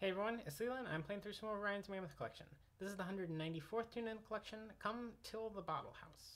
Hey everyone, it's Leland. I'm playing through some more Ryan's Mammoth Collection. This is the 194th tune in the collection, Come Till the Bottle House.